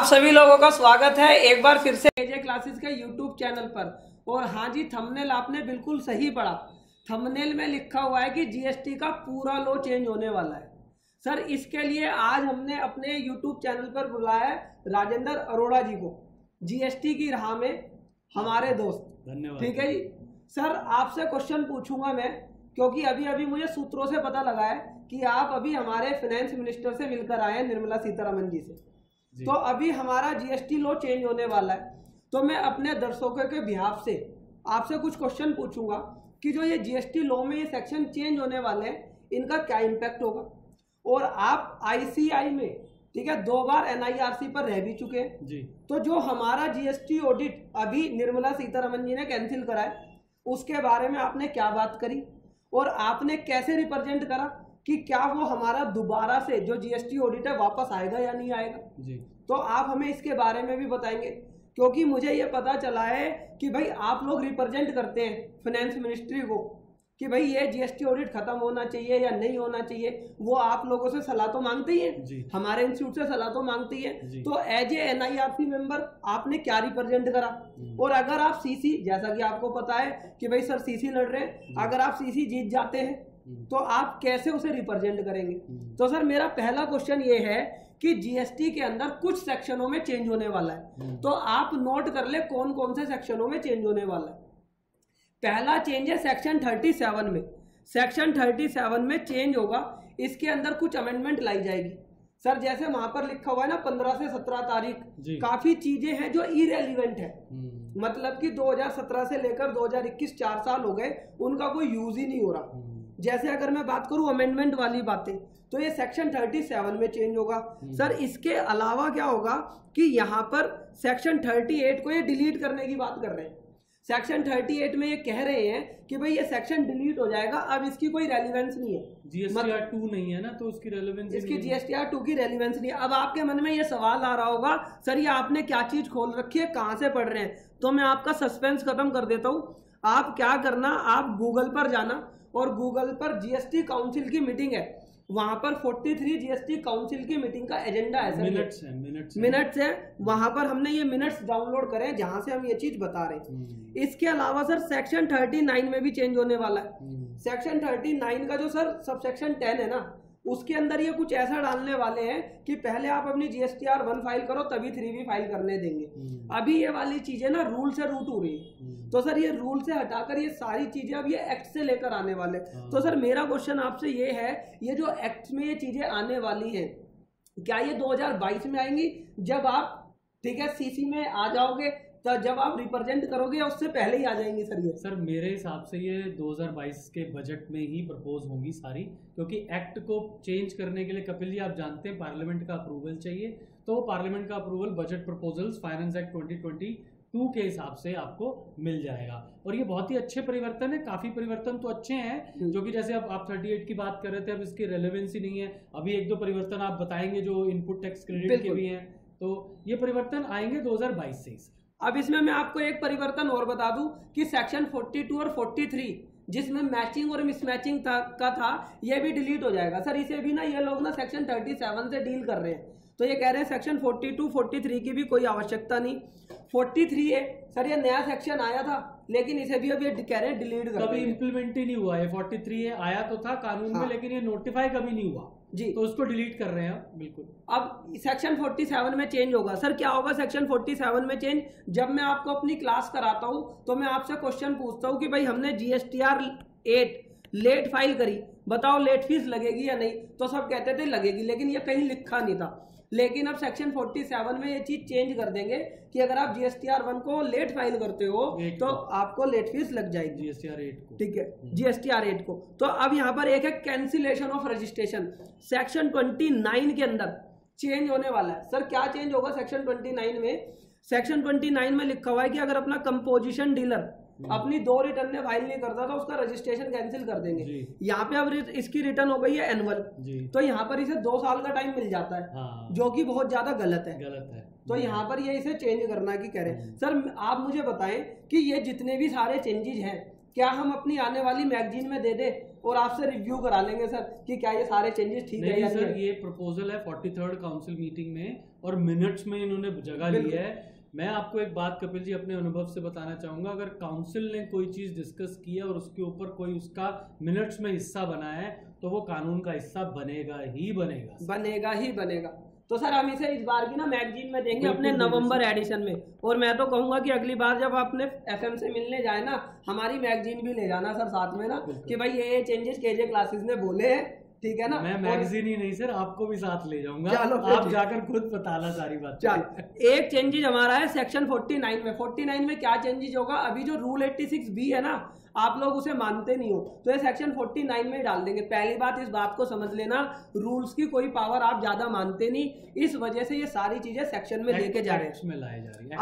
आप सभी लोगों का स्वागत है एक बार फिर से एजे क्लासेस के यूट्यूब चैनल पर। और हाँ जी, थंबनेल आपने बिल्कुल सही पढ़ा। थंबनेल में लिखा हुआ है कि जीएसटी का पूरा लॉ चेंज होने वाला है। सर इसके लिए आज हमने अपने यूट्यूब चैनल पर बुलाया है राजेंद्र अरोड़ा जी को, जीएसटी की राह में हमारे दोस्त। धन्यवाद। ठीक है जी सर, आपसे क्वेश्चन पूछूंगा मैं, क्योंकि अभी अभी मुझे सूत्रों से पता लगा है कि आप अभी हमारे फाइनेंस मिनिस्टर से मिलकर आए हैं, निर्मला सीतारमण जी से। तो अभी हमारा जीएसटी लॉ चेंज होने वाला है, तो मैं अपने दर्शकों के बिहाफ से आपसे कुछ क्वेश्चन पूछूंगा कि जो ये जीएसटी लॉ में ये सेक्शन चेंज होने वाले हैं, इनका क्या इम्पैक्ट होगा। और आप आईसीआई में, ठीक है, 2 बार एनआईआरसी पर रह भी चुके हैं जी। तो जो हमारा जीएसटी ऑडिट अभी निर्मला सीतारमण जी ने कैंसिल करा है, उसके बारे में आपने क्या बात करी और आपने कैसे रिप्रेजेंट करा कि क्या वो हमारा दोबारा से जो जीएसटी ऑडिट है वापस आएगा या नहीं आएगा जी। तो आप हमें इसके बारे में भी बताएंगे, क्योंकि मुझे ये पता चला है कि भाई आप लोग रिप्रेजेंट करते हैं फाइनेंस मिनिस्ट्री को कि भाई ये जीएसटी ऑडिट खत्म होना चाहिए या नहीं होना चाहिए। वो आप लोगों से सलाह तो मांगते ही है, हमारे इंस्टीट्यूट से सलाह तो मांगती है। तो एज ए एनआईआरसी मेंबर आपने क्या रिप्रेजेंट करा, और अगर आप सीसी, जैसा कि आपको पता है कि भाई सर सीसी लड़ रहे हैं, अगर आप सीसी जीत जाते हैं तो आप कैसे उसे रिप्रेजेंट करेंगे। तो सर मेरा पहला क्वेश्चन ये है कि जीएसटी के अंदर कुछ सेक्शनों में चेंज होने वाला है, तो आप नोट कर ले कौन कौन से सेक्शनों में चेंज होने वाला है। पहला चेंज है सेक्शन 37 में। सेक्शन 37 में चेंज होगा, इसके अंदर कुछ अमेंडमेंट लाई जाएगी। सर जैसे वहां पर लिखा हुआ है ना 15 से 17 तारीख, काफी चीजें हैं जो इरेलीवेंट है, मतलब कि 2017 से लेकर 2021 4 साल हो गए, उनका कोई यूज ही नहीं हो रहा। जैसे अगर मैं बात करूं अमेंडमेंट वाली बातें, तो ये सेक्शन 37 में चेंज होगा। सर इसके अलावा क्या होगा कि यहाँ पर सेक्शन 38 को ये डिलीट करने की बात कर रहे हैं। सेक्शन 38 में ये कह रहे हैं कि भाई ये सेक्शन डिलीट हो जाएगा, अब इसकी कोई रेलिवेंस नहीं है। जीएसटीआर 2 नहीं है ना, तो उसकी रेलिवेंस, इसकी जीएसटीआर 2 की रेलिवेंस नहीं है। अब आपके मन में ये सवाल आ रहा होगा, सर ये आपने क्या चीज खोल रखी है, कहाँ से पढ़ रहे हैं। तो मैं आपका सस्पेंस खत्म कर देता हूँ। आप क्या करना, आप गूगल पर जाना और गूगल पर जीएसटी काउंसिल की मीटिंग है, वहां पर 43 जीएसटी काउंसिल की मीटिंग का एजेंडा है सर, मिनट्स है। वहां पर हमने ये मिनट्स डाउनलोड करे हैं, जहां से हम ये चीज बता रहे हैं। इसके अलावा सर सेक्शन 39 में भी चेंज होने वाला है। सेक्शन 39 का जो सर सब सेक्शन 10 है ना, उसके अंदर ये कुछ ऐसा डालने वाले हैं कि पहले आप अपनी जीएसटीआर 1 फाइल करो तभी 3 भी फाइल करने देंगे। अभी ये वाली चीजें ना रूल से रूट हो रही है, तो सर ये रूल से हटाकर ये सारी चीजें अब ये एक्ट से लेकर आने वाले। तो सर मेरा क्वेश्चन आपसे ये है, ये जो एक्ट में ये चीजें आने वाली हैं, क्या ये 2022 में आएंगी जब आप, ठीक है, सीसी में आ जाओगे, तो जब आप रिप्रेजेंट करोगे या उससे पहले ही आ जाएंगी सर ये? सर मेरे हिसाब से ये 2022 के बजट में ही प्रपोज होंगी सारी, क्योंकि एक्ट को चेंज करने के लिए कपिल जी आप जानते हैं पार्लियामेंट का अप्रूवल चाहिए, तो पार्लियामेंट का approval budget proposals finance act 2022 के हिसाब से आपको मिल जाएगा। और ये बहुत ही अच्छे परिवर्तन है, काफी परिवर्तन तो अच्छे हैं, जो कि जैसे अब आप 38 की बात कर रहे थे, अब इसकी रेलेवेंसी नहीं है। अभी 1-2 परिवर्तन आप बताएंगे जो इनपुट टैक्स क्रेडिट के भी हैं, तो ये परिवर्तन आएंगे 2022 से। अब इसमें मैं आपको एक परिवर्तन और बता दूं कि सेक्शन 42 और 43 जिसमें मैचिंग और मिसमैचिंग का था, ये भी डिलीट हो जाएगा। सर इसे भी ना ये लोग ना सेक्शन 37 से डील कर रहे हैं, तो ये कह रहे हैं सेक्शन 42, 43 की भी कोई आवश्यकता नहीं। 43 है सर, ये नया सेक्शन आया था, लेकिन इसे भी अब ये कह रहे हैं डिलीट कर। कभी इंप्लीमेंट ही नहीं हुआ है। 43 आया तो था कानून में, लेकिन ये नोटिफाई कभी नहीं हुआ जी, तो उसको डिलीट कर रहे हैं बिल्कुल। अब सेक्शन 47 में चेंज होगा। सर क्या होगा सेक्शन 47 में चेंज? जब मैं आपको अपनी क्लास कराता हूं तो मैं आपसे क्वेश्चन पूछता हूं कि भाई हमने जीएसटीआर 8 लेट फाइल करी, बताओ लेट फीस लगेगी या नहीं, तो सब कहते थे लगेगी, लेकिन ये कहीं लिखा नहीं था। लेकिन अब सेक्शन 47 में ये चीज चेंज कर देंगे कि अगर आप जीएसटीआर 1 को लेट फाइल करते हो तो आपको लेट फीस लग जाएगी, जीएसटीआर 8 को, ठीक है, जीएसटीआर 8 को। तो अब यहाँ पर एक है कैंसिलेशन ऑफ रजिस्ट्रेशन, सेक्शन 29 के अंदर चेंज होने वाला है। सर क्या चेंज होगा सेक्शन 29 में? सेक्शन 29 में लिखा हुआ है कि अगर अपना कंपोजिशन डीलर अपनी 2 रिटर्न फाइल नहीं करता तो उसका रजिस्ट्रेशन कैंसिल कर देंगे। यहाँ पे अब इसकी रिटर्न हो गई है एनुअल, तो यहाँ पर इसे 2 साल का टाइम मिल जाता है, जो कि बहुत ज्यादा गलत है। तो यहाँ पर ये इसे चेंज करना की कह रहे हैं। सर आप मुझे बताएं कि ये जितने भी सारे चेंजेस हैं, क्या हम अपनी आने वाली मैगजीन में दे दे और आपसे रिव्यू करा लेंगे सर कि क्या ये सारे चेंजेस ठीक है या नहीं। सर ये प्रपोजल है 43rd काउंसिल मीटिंग में और मिनट्स में इन्होंने जगह ली है। मैं आपको एक बात कपिल जी अपने अनुभव से बताना चाहूंगा, अगर काउंसिल ने कोई चीज डिस्कस की है और उसके ऊपर कोई उसका मिनट्स में हिस्सा बना है तो वो कानून का हिस्सा बनेगा ही बनेगा। तो सर हम इसे इस बार की ना मैगजीन में देंगे अपने नवंबर एडिशन में, और मैं तो कहूंगा कि अगली बार जब आपने एफएम से मिलने जाए ना हमारी मैगजीन भी ले जाना सर साथ में ना, कि भाई ये चेंजेस केजे क्लासेस ने बोले हैं, ठीक है ना। मैं मैगजीन ही नहीं सर आपको भी साथ ले जाऊंगा, आप जाकर खुद बताना सारी बात। चलो एक चेंजेस हमारा है सेक्शन 49 में। 49 में क्या चेंजेस होगा, अभी जो रूल 86B है ना आप लोग उसे मानते नहीं हो तो ये सेक्शन 49 में डाल देंगे। पहली बात इस बात को समझ लेना, रूल्स की कोई पावर आप ज्यादा मानते नहीं, इस वजह से ये सारी चीजें सेक्शन में लेके जा रहे हैं।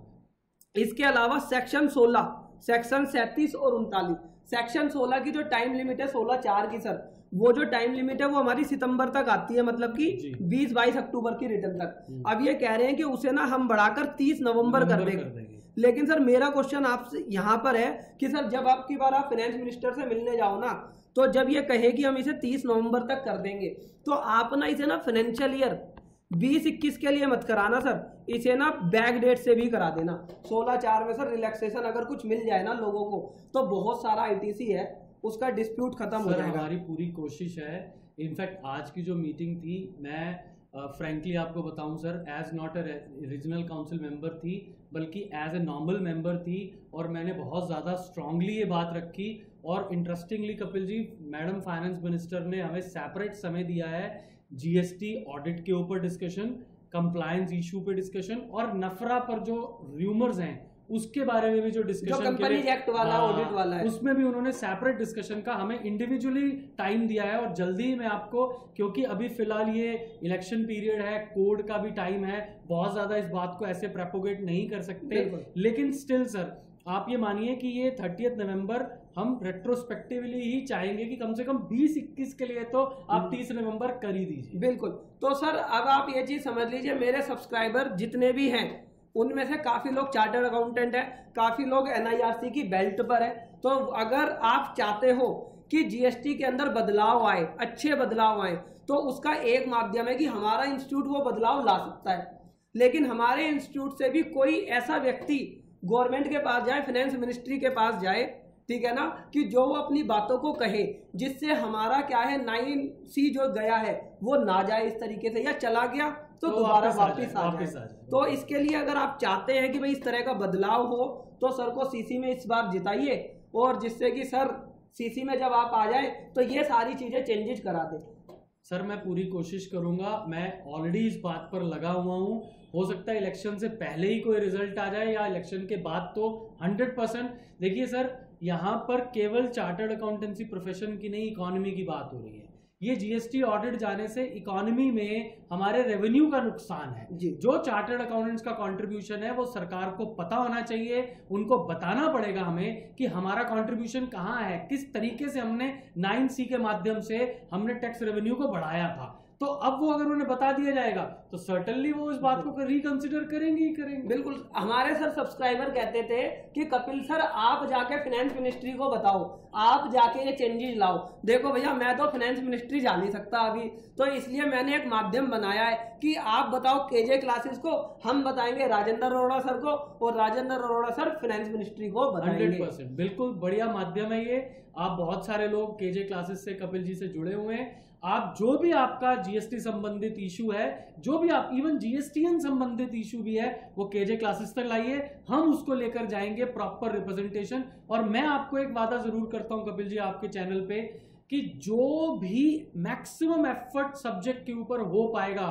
अब इसके अलावा सेक्शन 16, सेक्शन 37 और 39, सेक्शन 16 की जो टाइम लिमिट है 16/4 की सर, वो जो टाइम लिमिट है वो हमारी सितंबर तक आती है, मतलब कि 20-22 अक्टूबर की रिटर्न तक। अब ये कह रहे हैं कि उसे ना हम बढ़ाकर 30 नवंबर कर देंगे। लेकिन सर मेरा क्वेश्चन आपसे यहाँ पर है कि सर जब आपकी बार आप फाइनेंस मिनिस्टर से मिलने जाओ ना, तो जब ये कहे कि हम इसे 30 नवंबर तक कर देंगे तो आप ना इसे ना फाइनेंशियल ईयर 20-21 के लिए मत कराना सर, इसे ना बैक डेट से भी करा देना। 16/4 में सर रिलैक्सेशन अगर कुछ मिल जाए ना लोगों को तो बहुत सारा आईटीसी है उसका डिस्प्यूट खत्म हो जाएगा। हमारी पूरी कोशिश है। इनफैक्ट आज की जो मीटिंग थी, मैं फ्रैंकली आपको बताऊं sir, as not a regional council member थी बल्कि एज ए नॉर्मल मेंबर थी, और मैंने बहुत ज़्यादा स्ट्रांगली ये बात रखी। और interestingly Kapil ji, madam finance minister ने हमें सेपरेट समय दिया है जीएसटी ऑडिट के ऊपर डिस्कशन, कंप्लायंस इशू पे डिस्कशन, और नफरा पर जो र्यूमर्स हैं उसके बारे में भी जो डिस्कशन कंपनीज एक्ट वाला ऑडिट वाला है उसमें भी उन्होंने सेपरेट डिस्कशन का हमें इंडिविजुअली टाइम दिया है। और जल्दी ही मैं आपको, क्योंकि अभी फिलहाल ये इलेक्शन पीरियड है, कोड का भी टाइम है, बहुत ज्यादा इस बात को ऐसे प्रोपोगेट नहीं कर सकते, लेकिन स्टिल सर आप ये मानिए कि ये 30 नवंबर हम रेट्रोस्पेक्टिवली ही चाहेंगे कि कम से कम 20-21 के लिए तो आप 30 नवंबर कर ही दीजिए। बिल्कुल। तो सर अब आप ये चीज समझ लीजिए, मेरे सब्सक्राइबर जितने भी हैं उनमें से काफी लोग चार्टर्ड अकाउंटेंट है, काफी लोग एनआईआरसी की बेल्ट पर है। तो अगर आप चाहते हो कि जीएसटी के अंदर बदलाव आए, अच्छे बदलाव आए, तो उसका एक माध्यम है कि हमारा इंस्टीट्यूट वो बदलाव ला सकता है। लेकिन हमारे इंस्टीट्यूट से भी कोई ऐसा व्यक्ति गवर्नमेंट के पास जाए, फाइनेंस मिनिस्ट्री के पास जाए, ठीक है ना, कि जो वो अपनी बातों को कहे जिससे हमारा क्या है 9C जो गया है वो ना जाए इस तरीके से, या चला गया तो दोबारा वापस आ जाए। तो इसके लिए अगर आप चाहते हैं कि भाई इस तरह का बदलाव हो तो सर को सीसी में इस बार जिताइए, और जिससे कि सर सीसी में जब आप आ जाए तो ये सारी चीजें चेंजेस करा दे। सर मैं पूरी कोशिश करूंगा, मैं ऑलरेडी इस बात पर लगा हुआ हूं। हो सकता है इलेक्शन से पहले ही कोई रिजल्ट आ जाए या इलेक्शन के बाद, तो 100%। देखिए सर, यहाँ पर केवल चार्टर्ड अकाउंटेंसी प्रोफेशन की नहीं, इकोनॉमी की बात हो रही है। ये जीएसटी ऑडिट जाने से इकोनॉमी में हमारे रेवेन्यू का नुकसान है। जो चार्टर्ड अकाउंटेंट्स का कंट्रीब्यूशन है वो सरकार को पता होना चाहिए, उनको बताना पड़ेगा हमें कि हमारा कंट्रीब्यूशन कहाँ है, किस तरीके से हमने 9C के माध्यम से हमने टैक्स रेवेन्यू को बढ़ाया था। तो अब वो अगर उन्हें बता दिया जाएगा तो सर्टेनली वो इस बात को रिकंसिडर करेंगे ही करेंगे। बिल्कुल। हमारे सर सब्सक्राइबर कहते थे कि कपिल सर आप जाके फाइनेंस मिनिस्ट्री को बताओ, आप जाके ये चेंजेस लाओ। देखो भैया, मैं तो फाइनेंस मिनिस्ट्री जा नहीं सकता अभी, तो इसलिए मैंने एक माध्यम बनाया है कि आप बताओ केजे क्लासेस को, हम बताएंगे राजेंद्र अरोड़ा सर को, और Rajendra Arora sir finance ministry को बताएंगे। 100% बिल्कुल बढ़िया माध्यम है ये। आप बहुत सारे लोग केजे क्लासेस से कपिल जी से जुड़े हुए हैं। आप जो भी आपका जीएसटी संबंधित इशू है, जो भी आप इवन जीएसटीएन संबंधित इशू भी है, वो केजे क्लासेस तक लाइए, हम उसको लेकर जाएंगे प्रॉपर रिप्रेजेंटेशन। और मैं आपको एक वादा जरूर करता हूं कपिल जी आपके चैनल पे कि जो भी मैक्सिमम एफर्ट सब्जेक्ट के ऊपर हो पाएगा,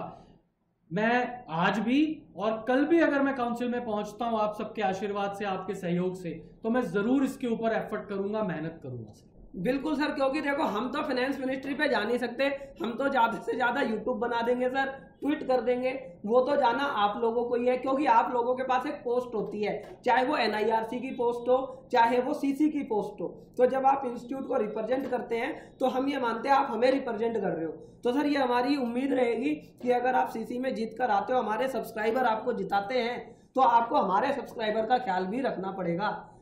मैं आज भी और कल भी अगर मैं काउंसिल में पहुंचता हूं आप सबके आशीर्वाद से, आपके सहयोग से, तो मैं जरूर इसके ऊपर एफर्ट करूंगा, मेहनत करूंगा। बिल्कुल सर, क्योंकि देखो हम तो फाइनेंस मिनिस्ट्री पे जा नहीं सकते, हम तो ज्यादा से ज्यादा यूट्यूब बना देंगे सर, ट्वीट कर देंगे, वो तो जाना आप लोगों को ही है, क्योंकि आप लोगों के पास एक पोस्ट होती है, चाहे वो एनआईआरसी की पोस्ट हो, चाहे वो सीसी की पोस्ट हो। तो जब आप इंस्टीट्यूट को रिप्रेजेंट करते हैं तो हम ये मानते हैं आप हमें रिप्रेजेंट कर रहे हो। तो सर ये हमारी उम्मीद रहेगी कि अगर आप सीसी में जीत कर आते हो, हमारे सब्सक्राइबर आपको जिताते हैं, तो आपको हमारे सब्सक्राइबर का ख्याल भी रखना पड़ेगा।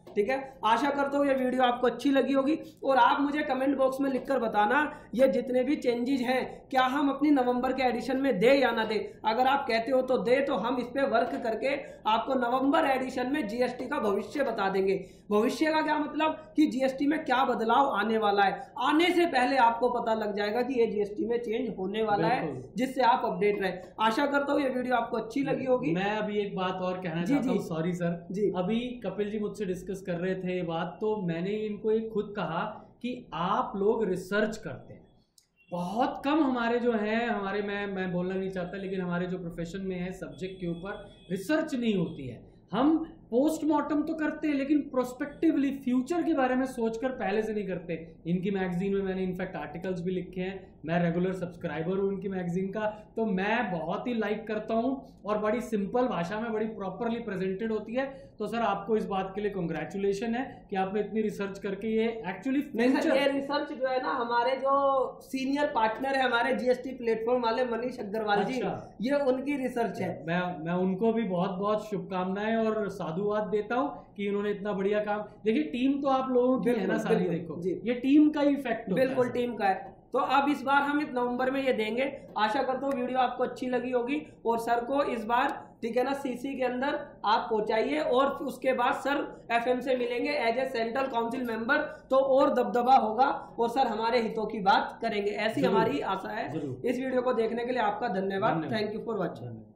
ठीक है। आशा करता हूँ ये वीडियो आपको अच्छी लगी होगी और आप मुझे कमेंट बॉक्स में लिखकर बताना ये जितने भी चेंजेस हैं क्या हम अपनी नवंबर के एडिशन में दे या ना दे। अगर आप कहते हो तो दे, तो हम इस पे वर्क करके आपको नवंबर एडिशन में जीएसटी का भविष्य बता देंगे। भविष्य का क्या मतलब कि जीएसटी में क्या बदलाव आने वाला है, आने से पहले आपको पता लग जाएगा कि ये जीएसटी में चेंज होने वाला है, जिससे आप अपडेट रहे। आशा करता हूँ ये वीडियो आपको अच्छी लगी होगी। मैं अभी एक बात और कहना चाहता हूँ, सॉरी सर जी, अभी कपिल जी मुझसे डिस्कस कर रहे थे ये बात, तो मैंने इनको एक खुद कहा कि आप लोग रिसर्च करते हैं, बहुत कम हमारे जो हैं, हमारे मैं बोलना नहीं चाहता, लेकिन हमारे जो प्रोफेशन में है सब्जेक्ट के ऊपर रिसर्च नहीं होती है। हम पोस्टमार्टम तो करते हैं लेकिन प्रोस्पेक्टिवली फ्यूचर के बारे में सोचकर पहले से नहीं करते। इनकी मैगजीन में मैंने इनफैक्ट आर्टिकल्स भी लिखे हैं, मैं रेगुलर सब्सक्राइबर हूँ इनकी मैगजीन का, तो मैं बहुत ही लाइक करता हूँ और बड़ी सिंपल भाषा में बड़ी प्रॉपरली प्रेजेंटेड होती है। तो सर आपको इस बात के लिए कांग्रेचुलेशन है कि आपने इतनी रिसर्च करके ये एक्चुअली ये रिसर्च जो है ना, हमारे जो सीनियर पार्टनर है हमारे जीएसटी प्लेटफॉर्म वाले मनीष अग्रवाल जी, ये उनकी रिसर्च है। मैं उनको भी बहुत बहुत शुभकामनाएं और साधुवाद देता हूँ कि उन्होंने इतना बढ़िया काम। देखिए टीम तो आप लोगों की है ना सारी, देखो ये टीम का ही इफेक्ट, बिल्कुल टीम का है। तो अब इस बार हम इस नवंबर में ये देंगे। आशा करता हूँ वीडियो आपको अच्छी लगी होगी और सर को इस बार, ठीक है ना, सीसी के अंदर आप पहुंचाइए और उसके बाद सर एफएम से मिलेंगे as a central council member, तो और दबदबा होगा और सर हमारे हितों की बात करेंगे, ऐसी हमारी आशा है। इस वीडियो को देखने के लिए आपका धन्यवाद। Thank you for watching.